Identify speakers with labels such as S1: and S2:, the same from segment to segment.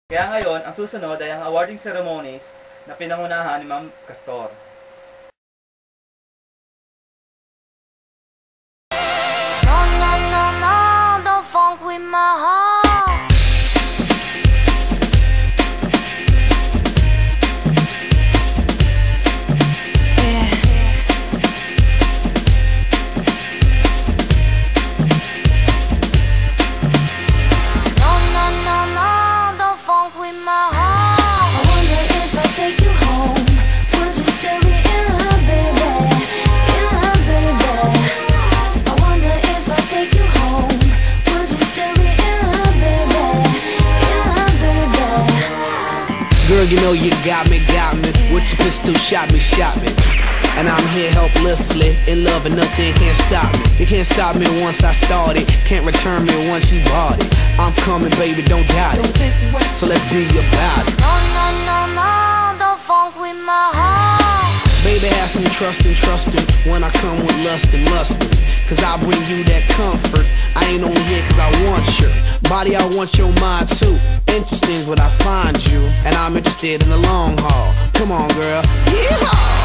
S1: Kaya ngayon, ang susunod ay ang awarding ceremonies na pinangunahan ni Ma'am Castor.
S2: No, no, no, no, don't funk with my heart. Yeah. No, no, no, no, don't funk with my heart. I wonder if I take you home, would you still be in love, baby? In love, baby. I wonder if I take you home, would you still be in love, baby? In love, baby.
S3: Girl, you know you got me. With your pistol, shot me. And I'm here helplessly, in love and nothing can't stop me. You can't stop me once I started, can't return me once you bought it. I'm coming, baby, don't doubt it. So let's be about it.
S2: No, no, no, no, don't funk with my heart.
S3: Baby, have some trustin' when I come with lustin'. Cause I bring you that comfort. I ain't only here cause I want your body, I want your mind too. Interesting is what I find you, and I'm interested in the long haul. Come on, girl. Yeehaw!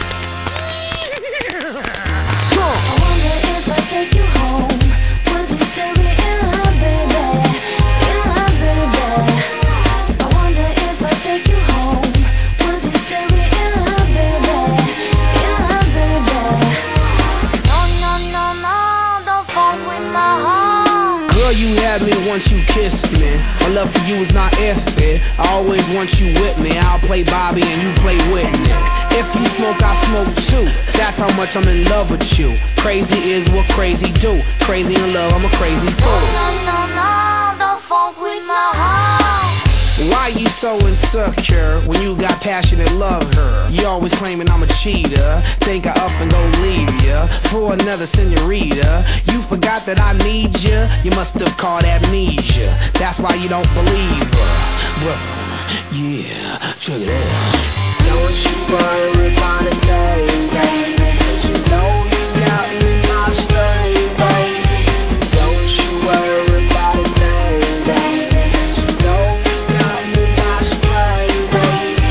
S2: I wonder if I take you home, would you still be in love, baby? In love, baby. I wonder if I take you home, would you still be in love, baby? In love, baby. No, no, no, no, don't funk with my heart.
S3: Girl, you had me once you kissed me. My love for you is not iffy. I always want you with me. I'll play Bobby and you play Whitney. If you smoke, I smoke too. That's how much I'm in love with you. Crazy is what crazy do. Crazy in love, I'm a crazy fool.
S2: No, no, no, don't funk with my heart.
S3: Why you so insecure when you got passionate love her? You always claiming I'm a cheater. Think I up and go leave ya for another senorita. You forgot that I need ya. You must have caught amnesia. That's why you don't believe her. Well, yeah, check it out. Don't you worry about a thing, baby, 'cause you know you got me my string, baby. Don't you worry about a thing, baby, 'cause you know you got me my string, baby.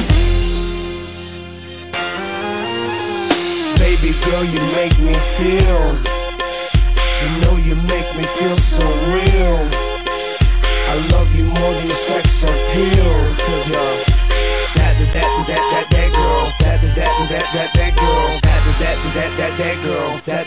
S3: Baby girl, you make me feel. You know you make me feel so real. I love you more than sex appeal, 'cause you're that girl, that girl, that girl, that girl, that girl, that girl, that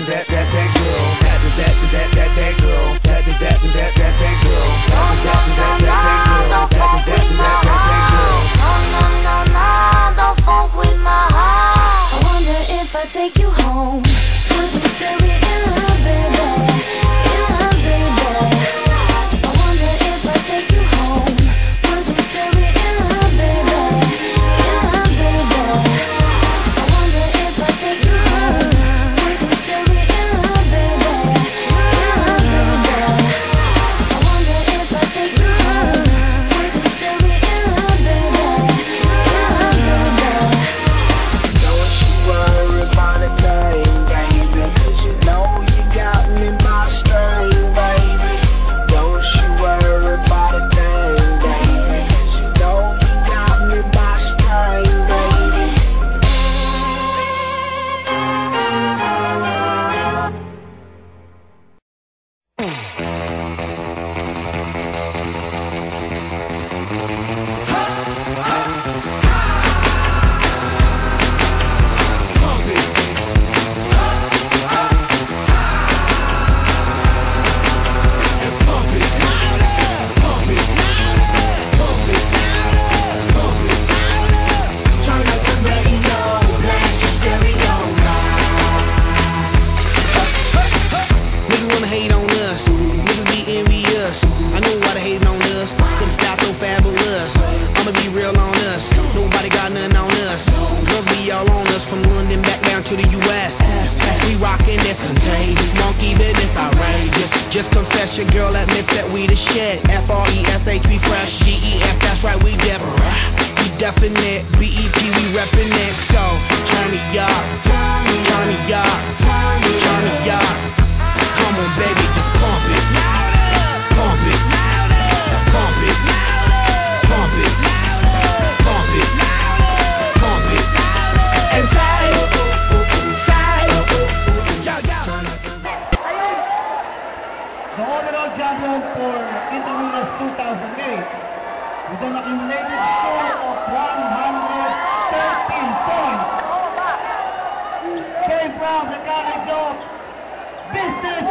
S3: girl.
S2: No, no, no, no, don't funk with my heart. No, no, no, no, don't funk with my heart. I wonder if I take you home, would you still be in love, baby? In love, baby. I wonder if I take you home, would you still be in love, baby? In love, baby. I wonder if I take you home, would you still be in love, baby? In love, baby. I wonder if I take you home, would you still be in love, baby? In love, baby.
S3: Don't you worry about a thing, baby, 'cause you know you got me by string, baby. Don't you worry about a thing, baby, 'cause you know you got me by string, baby.
S2: Turn up the radio, blast your stereo
S3: Niggas wanna hate on us, niggas be envious. I know why they hating on us, 'cause the style so fabulous. I'ma be real on us, nobody got nothing on us. Girls be all on us, from London back down to the US. We rockin', that's contagious, monkey business outrageous. Just confess your girl admits that we the shit. FRESH, we fresh, GEF, that's right, we different. We definite, BEP, we reppin' it. So, turn me up, turn me up, turn me up. Come on, baby, just pump it, pump it, pump it.
S4: the overall champion for Intramurals 2008 with an accumulated score of 113 points. Came from the college of Business